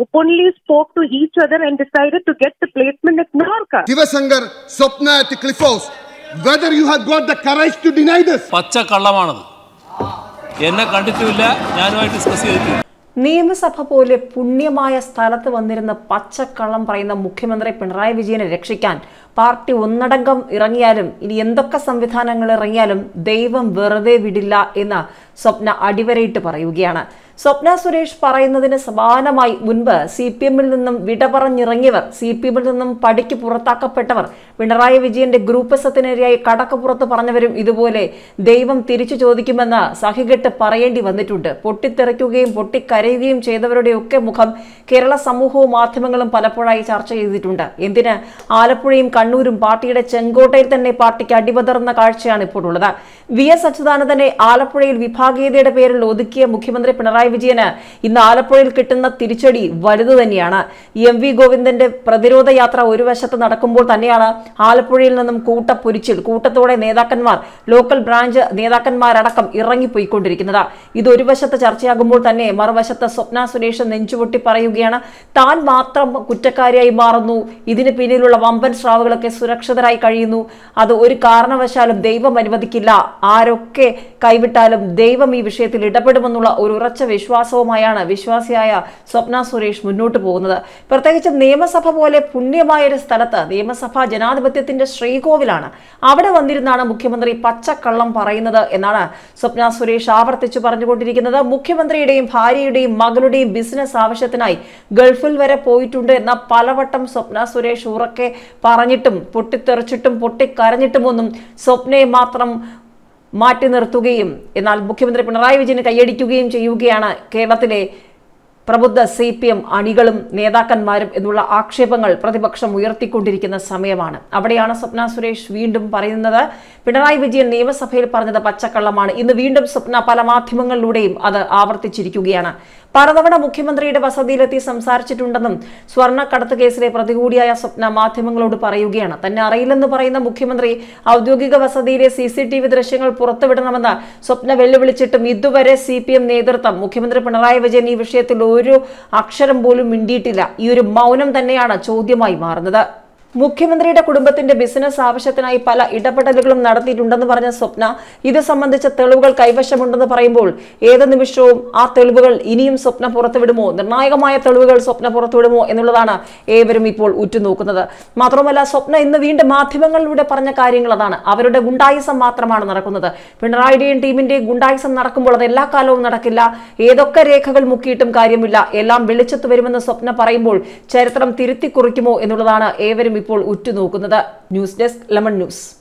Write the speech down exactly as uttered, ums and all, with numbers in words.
openly spoke to each other and decided to get the placement at Narka. Shivasankar, Swapna at Cliff House. Whether you have got the courage to deny this? പച്ച കള്ളമാണത്. എന്നെ കണ്ടിട്ടില്ല, ഞാനുമായി discuss ചെയ്തിട്ടില്ല. നിയമസഭ പോലെ പുണ്യമായ സ്ഥലത്ത് വന്നിരുന്ന പച്ചക്കള്ളം പറയുന്ന മുഖ്യമന്ത്രി പിണറായി വിജയനെ രക്ഷിക്കാൻ പാർട്ടി ഒന്നടങ്കം ഇറങ്ങിയാലും ഇനി എന്തൊക്കെ സംവിധാനങ്ങൾ ഇറങ്ങിയാലും ദൈവം വെറുതെ വിടില്ല എന്ന് സ്വപ്ന അടിവരയിട്ട് പറയുകയാണ്. സ്വപ്ന സുരേഷ് പറയുന്നതിന് സമാനമായി മുൻപ് സി പി എമ്മിൽ നിന്നും വിട പറഞ്ഞിറങ്ങിയവർ, സി പി എമ്മിൽ നിന്നും പടിക്ക് പുറത്താക്കപ്പെട്ടവർ, പിണറായി വിജയന്റെ ഗ്രൂപ്പസത്തിനെതിരായി കടക്ക് പുറത്ത് പറഞ്ഞവരും ഇതുപോലെ ദൈവം തിരിച്ചു ചോദിക്കുമെന്ന് സഹികെട്ട് പറയേണ്ടി വന്നിട്ടുണ്ട്. പൊട്ടിത്തെറിക്കുകയും പൊട്ടിക്കരയുകയും ചെയ്തവരുടെയൊക്കെ മുഖം കേരള സമൂഹവും മാധ്യമങ്ങളും പലപ്പോഴായി ചർച്ച ചെയ്തിട്ടുണ്ട്. എന്തിന് ആലപ്പുഴയും കണ്ണൂരും പാർട്ടിയുടെ ചെങ്കോട്ടയിൽ തന്നെ പാർട്ടിക്ക് അടിപതർന്ന കാഴ്ചയാണ് ഇപ്പോൾ ഉള്ളത്. വി എസ് അച്യുതാനന്ദനെ ആലപ്പുഴയിൽ വിഭാഗീയതയുടെ പേരിൽ ഒതുക്കിയ മുഖ്യമന്ത്രി പിണറായി വിജയന് ഇന്ന് ആലപ്പുഴയിൽ കിട്ടുന്ന തിരിച്ചടി വലുതു തന്നെയാണ്. എം വി ഗോവിന്ദന്റെ പ്രതിരോധ യാത്ര ഒരു വശത്ത് നടക്കുമ്പോൾ തന്നെയാണ് ആലപ്പുഴയിൽ നിന്നും കൂട്ടപ്പൊരിച്ചിൽ കൂട്ടത്തോടെ നേതാക്കന്മാർ, ലോക്കൽ ബ്രാഞ്ച് നേതാക്കന്മാരടക്കം ഇറങ്ങിപ്പോയിക്കൊണ്ടിരിക്കുന്നത്. ഇത് ഒരു വശത്ത് ചർച്ചയാകുമ്പോൾ തന്നെ മറുവശത്ത് സ്വപ്ന സുരേഷ് നെഞ്ചുപൊട്ടി പറയുകയാണ് താൻ മാത്രം കുറ്റക്കാരിയായി മാറുന്നു, ഇതിന് പിന്നിലുള്ള വമ്പൻ സ്രാവുകളൊക്കെ സുരക്ഷിതരായി കഴിയുന്നു, അത് ഒരു കാരണവശാലും ദൈവം അനുവദിക്കില്ല, ആരൊക്കെ കൈവിട്ടാലും ദൈവം ഈ വിഷയത്തിൽ ഇടപെടുമെന്നുള്ള ഒരു ഉറച്ച വിശ്വാസവുമായാണ് വിശ്വാസിയായ സ്വപ്ന സുരേഷ് മുന്നോട്ട് പോകുന്നത്. പ്രത്യേകിച്ച് നിയമസഭ പോലെ പുണ്യമായ ഒരു സ്ഥലത്ത്, നിയമസഭാ ജനാധിപത്യത്തിന്റെ ശ്രീകോവിലാണ്, അവിടെ വന്നിരുന്നാണ് മുഖ്യമന്ത്രി പച്ചക്കള്ളം പറയുന്നത് എന്നാണ് സ്വപ്ന സുരേഷ് ആവർത്തിച്ചു പറഞ്ഞുകൊണ്ടിരിക്കുന്നത്. മുഖ്യമന്ത്രിയുടെയും ഭാര്യയുടെയും മകളുടെയും ബിസിനസ് ആവശ്യത്തിനായി ഗൾഫിൽ വരെ പോയിട്ടുണ്ട് എന്ന പലവട്ടം സ്വപ്ന സുരേഷ് ഉറക്കെ പറഞ്ഞിട്ടും പൊട്ടിത്തെറിച്ചിട്ടും പൊട്ടിക്കരഞ്ഞിട്ടുമൊന്നും സ്വപ്നയെ മാത്രം മാറ്റി നിർത്തുകയും എന്നാൽ മുഖ്യമന്ത്രി പിണറായി വിജയന് കൈയടിക്കുകയും ചെയ്യുകയാണ് കേരളത്തിലെ പ്രബുദ്ധ സി പി എം അണികളും നേതാക്കന്മാരും എന്നുള്ള ആക്ഷേപങ്ങൾ പ്രതിപക്ഷം ഉയർത്തിക്കൊണ്ടിരിക്കുന്ന സമയമാണ്. അവിടെയാണ് സ്വപ്ന സുരേഷ് വീണ്ടും പറയുന്നത് പിണറായി വിജയൻ നിയമസഭയിൽ പറഞ്ഞത് പച്ചക്കള്ളമാണ്. ഇന്ന് വീണ്ടും സ്വപ്ന പല മാധ്യമങ്ങളിലൂടെയും അത് ആവർത്തിച്ചിരിക്കുകയാണ്. പലതവണ മുഖ്യമന്ത്രിയുടെ വസതിയിലെത്തി സംസാരിച്ചിട്ടുണ്ടെന്നും സ്വർണ്ണക്കടത്ത് കേസിലെ പ്രതികൂടിയായ സ്വപ്ന മാധ്യമങ്ങളോട് പറയുകയാണ്. തന്നെ അറിയില്ലെന്ന് പറയുന്ന മുഖ്യമന്ത്രി ഔദ്യോഗിക വസതിയിലെ സി സി ടി വി ദൃശ്യങ്ങൾ പുറത്തുവിടണമെന്ന് സ്വപ്ന വെല്ലുവിളിച്ചിട്ടും ഇതുവരെ സി പി എം നേതൃത്വം, മുഖ്യമന്ത്രി പിണറായി വിജയൻ ഈ വിഷയത്തിൽ ഒരു അക്ഷരം പോലും മിണ്ടിയിട്ടില്ല. ഈ ഒരു മൗനം തന്നെയാണ് ചോദ്യമായി മാറുന്നത്. മുഖ്യമന്ത്രിയുടെ കുടുംബത്തിന്റെ ബിസിനസ് ആവശ്യത്തിനായി പല ഇടപെടലുകളും നടത്തിയിട്ടുണ്ടെന്ന് പറഞ്ഞ സ്വപ്ന ഇത് സംബന്ധിച്ച തെളിവുകൾ കൈവശമുണ്ടെന്ന് പറയുമ്പോൾ ഏത് നിമിഷവും ആ തെളിവുകൾ ഇനിയും സ്വപ്ന പുറത്തുവിടുമോ, നിർണായകമായ തെളിവുകൾ സ്വപ്ന പുറത്തുവിടുമോ എന്നുള്ളതാണ് ഏവരും ഇപ്പോൾ ഉറ്റുനോക്കുന്നത്. മാത്രമല്ല സ്വപ്ന ഇന്ന് വീണ്ടും മാധ്യമങ്ങളിലൂടെ പറഞ്ഞ കാര്യങ്ങൾ അതാണ്. അവരുടെ ഗുണ്ടായിസം മാത്രമാണ് നടക്കുന്നത്. പിണറായിയുടെയും ടീമിന്റെയും ഗുണ്ടായിസം നടക്കുമ്പോൾ അത് എല്ലാ കാലവും നടക്കില്ല. ഏതൊക്കെ രേഖകൾ മുക്കിയിട്ടും കാര്യമില്ല, എല്ലാം വെളിച്ചത്ത് വരുമെന്ന് സ്വപ്ന പറയുമ്പോൾ ചരിത്രം തിരുത്തി കുറിക്കുമോ എന്നുള്ളതാണ് ഏവരും ഇപ്പോൾ ഉറ്റുനോക്കുന്നത്. News desk lemon news.